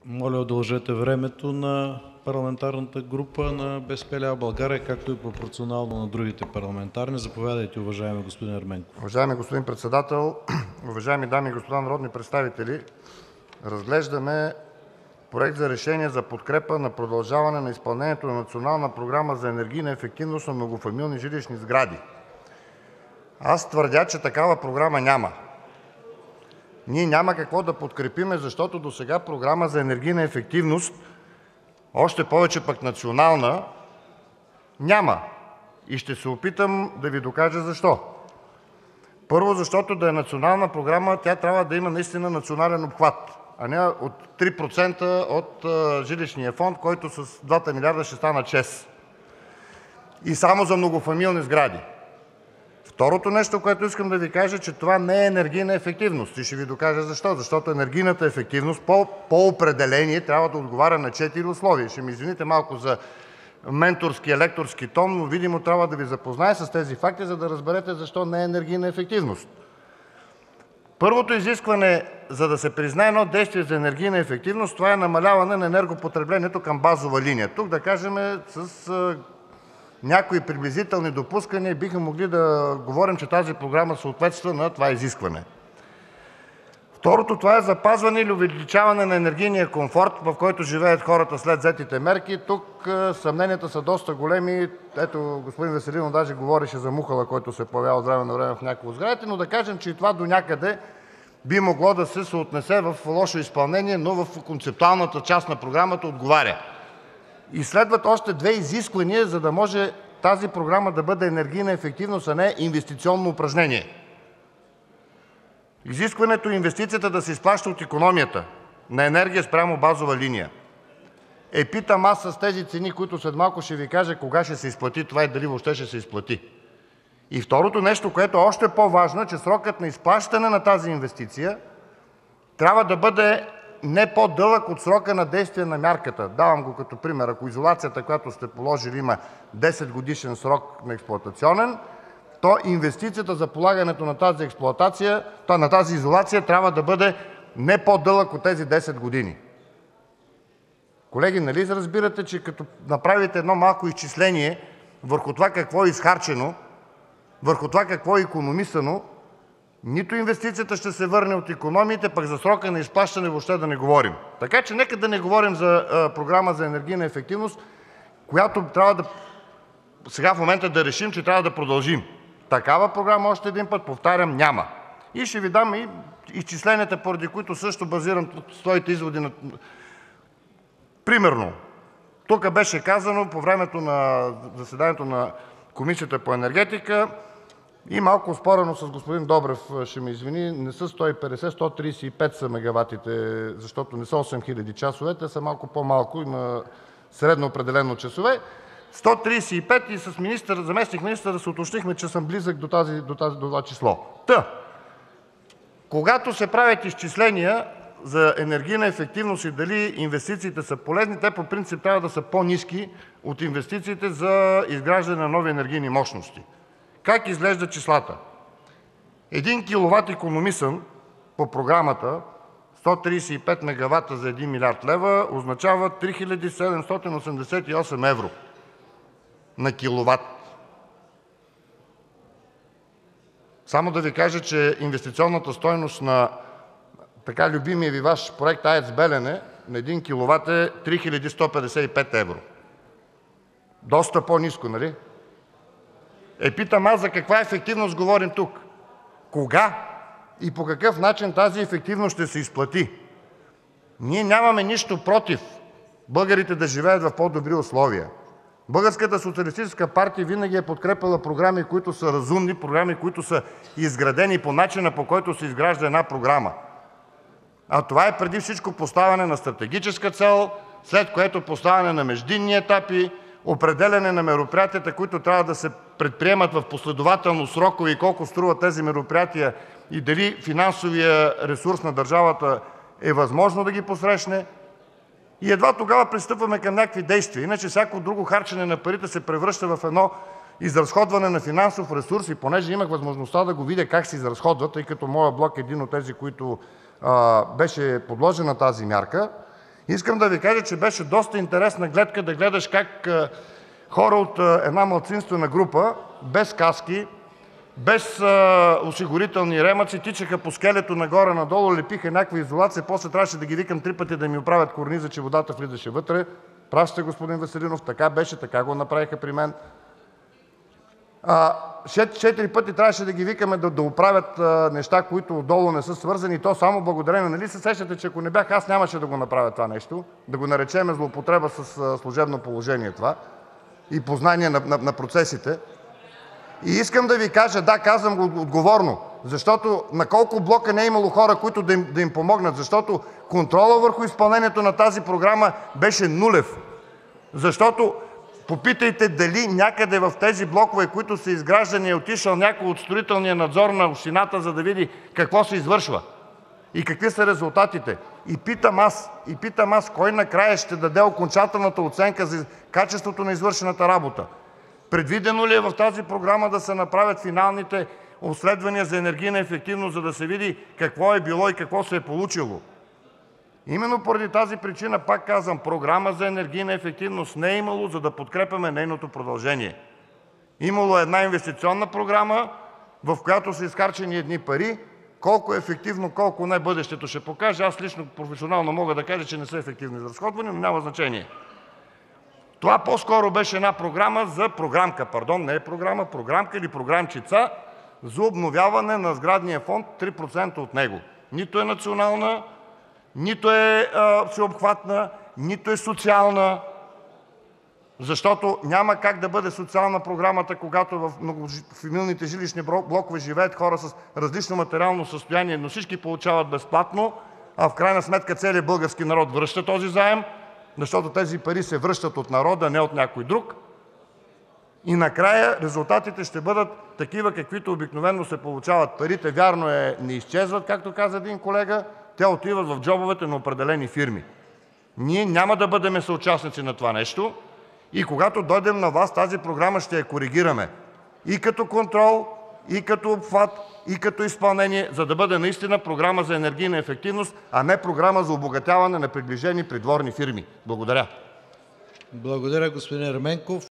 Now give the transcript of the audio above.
Моля, удължете времето на парламентарната група на БСП лява България, както и пропорционално на другите парламентарни. Заповядайте, уважаеми господин Ерменков. Уважаеми господин Председател, уважаеми дами и господа народни представители! Разглеждаме Проект за решение за подкрепа на продължаване на изпълнението на Национална програма за енергийна ефективност на многофамилни жилищни сгради. Аз твърдя, че такава програма няма. Ние няма какво да подкрепим, защото досега програма за енергийна ефективност, още повече пък национална, няма. И ще се опитам да Ви докажа защо. Първо, защото да е национална програма, тя трябва да има наистина национален обхват, а не от 3% от жилищния фонд, който с 2 милиарда ще станат 6. И само за многофамилни сгради. Второто нещо, което искам да Ви кажа, че това не е енергийна ефективност. И ще Ви докажа защо. Защото енергийната ефективност по определение трябва да отговаря на 4 условия. Ще ми извините малко за менторски, лекторски тон, но видимо трябва да Ви запозная с тези факти, за да разберете защо не е енергийна ефективност. Първото изискване, за да се признае едно действие за енергийна ефективност, това е намаляване на енергопотреблението към базова линия. Тук, да кажем, с някои приблизителни допускания бихме могли да говорим, че тази програма съответства на това изискване. Второто, това е запазване или увеличаване на енергийния комфорт, в който живеят хората след взетите мерки. Тук съмненията са доста големи. Ето, господин Веселинов даже говореше за мухъла, който се появява от време на време в някои от сградите, но да кажем, че и това донякъде би могло да се съотнесе в лошо изпълнение, но в концептуалната част на програмата отговаря. И следват още 2 изисквания, за да може тази програма да бъде енергийна ефективност, а не инвестиционно упражнение. Изискването е инвестицията да се изплаща от икономията на енергия спрямо базова линия. Питам аз с тези цени, които след малко ще Ви кажа, кога ще се изплати това и дали въобще ще се изплати. И второто нещо, което е още по-важно, е, че срокът на изплащане на тази инвестиция трябва да бъде не по-дълъг от срока на действие на мярката. Давам го като пример. Ако изолацията, която сте положили, има 10-годишен срок на експлоатационен, то инвестицията за полагането на тази изолация трябва да бъде не по-дълъг от тези 10 години. Колеги, нали разбирате, че като направите едно малко изчисление върху това какво е изхарчено, върху това какво е икономисано, нито инвестицията ще се върне от икономиите, пък за срока на изплащане въобще да не говорим. Така че нека да не говорим за програма за енергийна ефективност, която трябва сега в момента да решим, че трябва да продължим. Такава програма, още един път повтарям, няма. И ще Ви дам и изчисленията, поради които също базирам своите изводи. Примерно, тук беше казано по времето на заседанието на Комисията по енергетика и малко оспорено с господин Добрев, ще ме извини, не са 150, 135 са мегаватите, защото не са 8000 часове, те са малко по-малко, има средно определено часове. 135 и с заместник-министъра се уточнихме, че съм близък до това число. Когато се правят изчисления за енергийна ефективност и дали инвестициите са полезни, те по принцип трябва да са по-ниски от инвестициите за изграждане на нови енергийни мощности. Как изглеждат числата? 1 киловат икономисан по програмата, 135 мегавата за 1 милиард лева, означава 3788 евро на киловат. Само да Ви кажа, че инвестиционната стойност на така любимия Ви Ваш проект АЕЦ „Белене“ на 1 киловат е 3155 евро. Доста по-ниско, нали? Питам аз, за каква ефективност говорим тук? Кога и по какъв начин тази ефективност ще се изплати? Ние нямаме нищо против българите да живеят в по-добри условия. Българската социалистическа партия винаги е подкрепяла програми, които са разумни, програми, които са изградени по начина, по който се изгражда една програма. А това е преди всичко поставяне на стратегическа цел, след което поставяне на междинни етапи, определяне на мероприятията, които трябва да се предприемат в последователно срокове и колко струват тези мероприятия и дали финансовия ресурс на държавата е възможно да ги посрещне. И едва тогава пристъпваме към някакви действия. Иначе всяко друго харчене на парите се превръща в едно изразходване на финансов ресурс и понеже имах възможността да го видя как се изразходва, тъй като моя блок е един от тези, които беше подложен на тази мярка, Искам да ви кажа, че беше доста интересна гледка да гледаш как хора от една малцинствена група, без каски, без осигурителни ремъци, тичаха по скелето нагоре-надолу, лепиха някаква изолация, после трябваше да ги викам 3 пъти да ми оправят корниза, че водата влизаше вътре. Прав сте, господин Веселинов, така беше, така го направиха при мен. 4 пъти трябваше да ги викаме да оправят неща, които отдолу не са свързани, и то само благодарение. Нали се сещате, че ако не бях аз, нямаше да го направя това нещо, да го наречем злоупотреба с служебно положение това и познание на процесите. И искам да ви кажа, да, казвам го отговорно, защото на колко блока не е имало хора, които да им помогнат, защото контрола върху изпълнението на тази програма беше нулев. Защото попитайте дали някъде в тези блокове, които са изграждани, е отишъл някой от строителния надзор на общината, за да види какво се извършва и какви са резултатите. И питам аз, кой накрая ще даде окончателната оценка за качеството на извършената работа? Предвидено ли е в тази програма да се направят финалните обследвания за енергийна ефективност, за да се види какво е било и какво се е получило? Именно поради тази причина, пак казвам, програма за енергийна ефективност не е имало, за да подкрепяме нейното продължение. Имало една инвестиционна програма, в която са изхарчени едни пари. Колко е ефективно, колко не, бъдещето ще покаже. Аз лично професионално мога да кажа, че не са ефективно изразходвани, но няма значение. Това по-скоро беше една програма за програмка, не е програма, програмка или програмчица за обновяване на сградния фонд, 3% от него. Нито е национална, нито е всеобхватна, нито е социална, защото няма как да бъде социална програмата, когато в многофамилните жилищни блокове живеят хора с различно материално състояние, но всички получават безплатно, а в крайна сметка целият български народ връща този заем, защото тези пари се връщат от народа, не от някой друг. И накрая резултатите ще бъдат такива, каквито обикновено се получават. Парите, вярно е, не изчезват, както каза един колега, те отиват в джобовете на определени фирми. Ние няма да бъдем съучастници на това нещо и когато дойдем на власт, тази програма ще я коригираме и като контрол, и като обхват, и като изпълнение, за да бъде наистина програма за енергийна ефективност, а не програма за обогатяване на приближени придворни фирми. Благодаря. Благодаря, господин Ерменков.